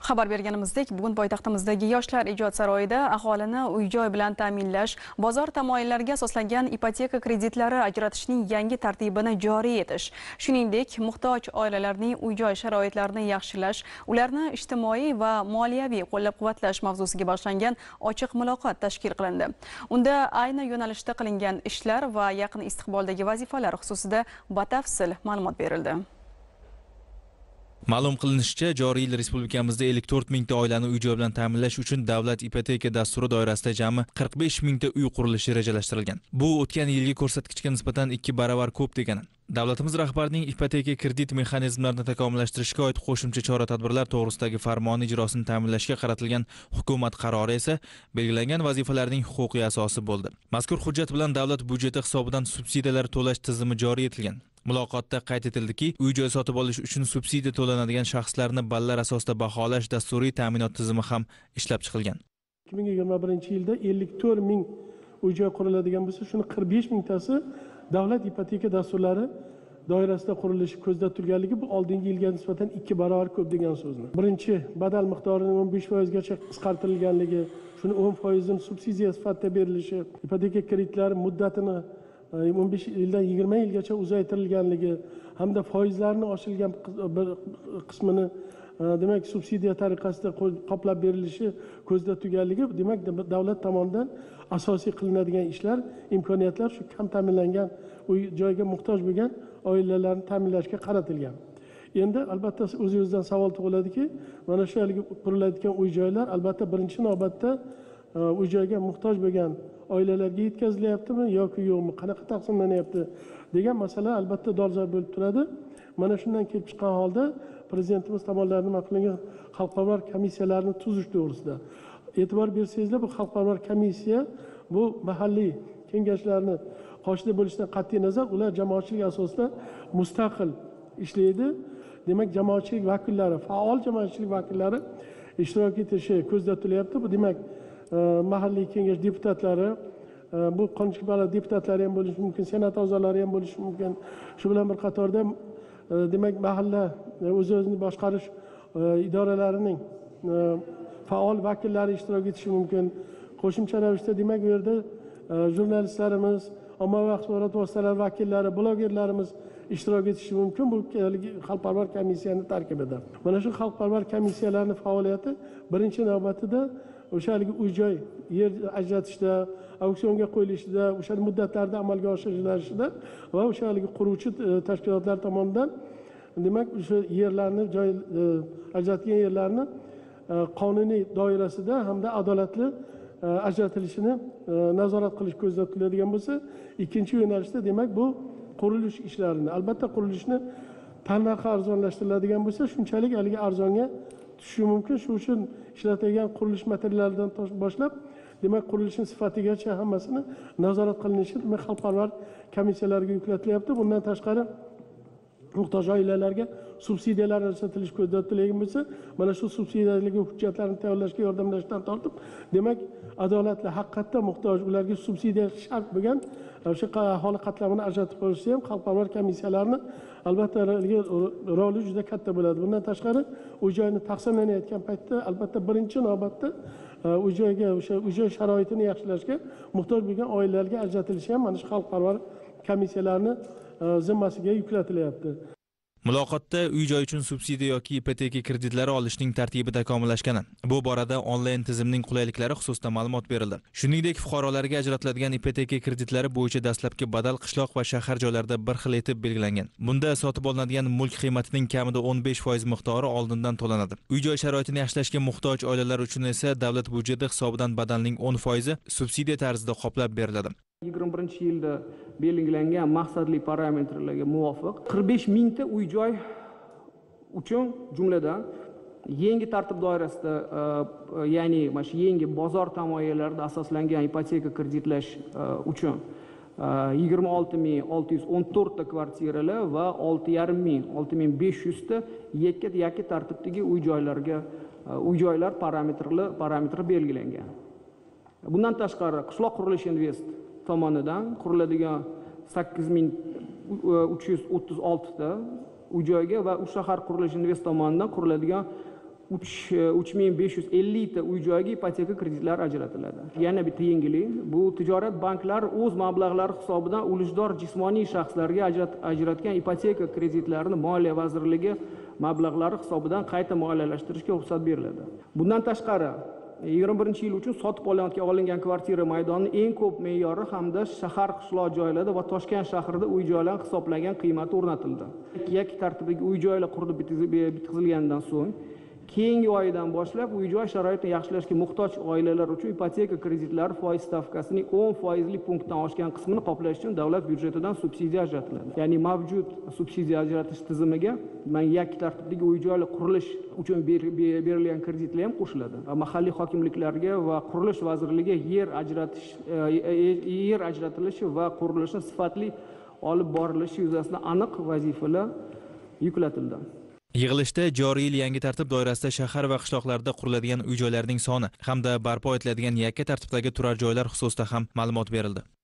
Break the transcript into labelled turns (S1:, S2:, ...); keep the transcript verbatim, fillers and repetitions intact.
S1: Xabar berganimizdek, bugun poytaxtimizdagi Yoshlar ijod saroyida aholini uy-joy bilan ta'minlash, bozor tamoyillariga asoslangan ipoteka kreditlari ajratishning yangi tartibini joriy etish, shuningdek, muhtoj oilalarning uy-joy sharoitlarini yaxshilash, ularni ijtimoiy va moliyaviy qo'llab-quvvatlash mavzusiga boshlangan ochiq muloqot tashkil qilindi. Unda ayni yo'nalishda qilingan ishlar va yaqin istiqboldagi vazifalar xususida batafsil ma'lumot berildi.
S2: Ma'lum qilinishicha, joriy yil respublikamizda ellik to'rt mingta oilani uy-joy bilan ta'minlash uchun davlat ipoteka dasturi doirasida jami qirq besh mingta uy qurilishi rejalashtirilgan. Bu o'tgan yilgi ko'rsatkichga nisbatan ikki baravar ko'p degani. Davlatimiz rahbarining ipoteka kredit mexanizmlarini takomillashtirishga oid qo'shimcha chora-tadbirlar to'g'risidagi farmoni ijrosini ta'minlashga qaratilgan hukumat qarori esa belgilangan vazifalarning huquqiy asosi bo'ldi. Mazkur hujjat bilan davlat byudjeti hisobidan subsidiyalar to'lash tizimi joriy etilgan. Muloqotda qayd etildiki, uy-joy sotib olish uchun subsidiya to'lanadigan shaxslarni ballar asosida baholash dasturiy ta'minot tizimi ham ishlab chiqilgan.
S3: ikki ming yigirma birinchi yilda ellik to'rt ming uy-joy quriladigan bo'lsa, shuni qirq besh mingtasi davlat ipoteka dasturlari doirasida qurilishi ko'zda tutilganligi bu oldingi yilga nisbatan ikki barobar ko'p degan so'zni. Birinchi, badal miqdorining o'n besh foizgacha qisqartirilganligi, shuni o'n foizini subsidiya sifatida berilishi, ipoteka kreditlari muddatini o'n besh yildan yigirma yilgacha uzaytirilganligi hamda foizlarni oshirgan bir qismini demak subsidiya tariqasida qoplab berilishi ko'zda tutilganligi, demak davlat tomonidan asosiy qilinadigan ishlar, imkoniyatlar shu kam ta'minlangan uy joyga muhtoj bo'lgan oilalarni ta'minlashga qaratilgan. Endi albatta o'zingizdan savol tug'iladiki, mana shu yerga quriladigan uy joylar albatta birinchi navbatda uy joyga muhtoj bo'lgan oilalarga yetkazilyaptimi yoki yo'qmi, qanaqa taqsimlanyapti degan masala albatta dolzarb bo'lib turadi. Mana shundan kelib chiqqan holda prezidentimiz tomonidan ma'qullagan xalqparvar komissiyalarni tuzish to'g'risida e'tibor bersangizlar, bu xalqparvar komissiya bu mahalliy kengashlarni qoshida bo'lishidan qat'iy nazar ular jamoatchilik asosida mustaqil ishlaydi. Demak, jamoatchilik vakillari, faol jamoatchilik vakillari ishtirok etishi ko'zda tutilyapti. Bu demak mahalliy kengash deputatlari, bu qonunchilik palata deputatlari ham bo'lishi mumkin, senat a'zolari ham bo'lishi mumkin. Shu bilan bir qatorda demak mahalla o'z-o'zini boshqarish idoralarining faol vakillari ishtirok etishi mumkin. Qo'shimcha ravishda demak bu yerda jurnalistlarimiz, ommaviy axborot vositalari vakillari, blogerlarimiz ishtirok etishi mumkin bu xalqparvar komissiyaning tarkibida. Mana shu xalqparvar komissiyalarning faoliyati birinchi navbatida o'sha uy-joy yer ajratishda, auksionga qo'yilishida, o'sha muddatlarda amalga oshirilishida va o'sha quruvchi tashkilotlar tomonidan demak o'sha yerlarni, joy ajratgan yerlarni qonuniy doirasida hamda adolatli ajratilishini nazorat qilish ko'zda tutiladigan bo'lsa, ikkinchi yo'nalishda demak bu qurilish ishlarini, albatta qurilishni tannarxi arzonlashtiriladigan bo'lsa, shunchalik haligi arzonga tushishi mumkin. Shu uchun ishlatilgan qurilish materiallaridan boshlab demak qurilishning sifatigacha hammasini nazorat qilinishi demak xalqparvar komissiyalarga yuklatilyapti. Bundan tashqari muhtoj oilalarga subsidiyalar ajratilishi ko'zda tutilgan bo'lsa, mana shu subsidiyalarga hujjatlarni tayyorlashga yordamlashdan tortib, demak adolatli, haqiqatda muhtoj ularga subsidiya shart bo'lgan o'sha aholi qatlamini ajratib qo'yishi ham xalqparvar komissiyalarni albatta roli juda katta bo'ladi. Bundan tashqari uy-joyni taqsimlanayotgan paytda albatta birinchi navbatda uy-joyga o'sha uy-joy sharoitini yaxshilashga muhtoj bo'lgan oilalarga ajratilishi ham mana shu xalqparvar komissiyalarni zimmasiga yuklatilyapti.
S2: Muloqotda uy-joy uchun subsidiya yoki ipoteka kreditlari olishning tartibi takomillashgani, bu borada onlayn tizimning qulayliklari xususida ma'lumot berildi. Shuningdek, fuqarolarga ajratiladigan ipoteka kreditlari bo'yicha dastlabki badal qishloq va shahar joylarida bir xil etib belgilangan. Bunda sotib olinadigan mulk qiymatining kamida o'n besh foiz miqdori oldindan to'lanadi. Uy-joy sharoitini yaxshilashga muhtoj oilalar uchun esa davlat byudjeti hisobidan badalning o'n foizi subsidiya tarzida qoplab beriladi.
S4: yigirma birinchi yilda belgilangan maqsadli parametrlarga muvofiq qirq besh mingta uy-joy uchun jumladan yangi tartib doirasida, ya'ni mana shu yangi bozor tamoyillarida asoslangan ipoteka kreditlash uchun yigirma olti ming olti yuz o'n to'rt ta kvartiralar va olti yarim ming olti ming besh yuz ta yakka yakka tartibdagi uy-joylarga uy-joylar parametrli parametri belgilangan. Bundan tashqari qishloq qurilish invest tomonidan quriladigan sakkiz ming uch yuz o'ttiz olti ta uy-joyga va u shahar qurilish invest tomonidan quriladigan uch ming besh yuz ellik ta uy-joyga ipoteka kreditlari ajratiladi. Yana bitta yangilik, bu tijorat banklari o'z mablag'lari hisobidan ulushdor jismoniy shaxslarga ajratgan ipoteka kreditlarini Moliya vazirligi mablag'lari hisobidan qayta moliyalashtirishga ruxsat beriladi. Bundan tashqari, yigirma birinchi yil uchun sotib olinayotgan olingan kvartira maydonining eng ko'p me'yori hamda shahar qishloq joylarda va Toshkent shahrida uy-joylarning hisoblangan qiymati o'rnatildi. Yakka tartibdagi uy-joylar qurilib bitkazilgandan so'ng keyingi oydan boshlab uy-joy sharoitini yaxshilashga muhtoj oilalar uchun ipoteka kreditlari foiz stavkasining o'n foizli punktdan oshgan qismini qoplash uchun davlat byudjetidan subsidiya ajratiladi. Ya'ni mavjud subsidiya ajratish tizimiga man yakka tartibdagi uy-joylar qurilish uchun berilgan kreditlar ham qo'shiladi. Mahalliy hokimliklarga va qurilish vazirligiga yer ajratish yer ajratilishi va qurilishni sifatli olib borilishi yuzasidan aniq vazifalar yuklatildi.
S2: Yig'ilishda joriy yil yangi tartib doirasida shahar va qishloqlarda quriladigan uy-joylarning soni hamda barpo etiladigan yakka tartibdagi turar joylar xususida ham ma'lumot berildi.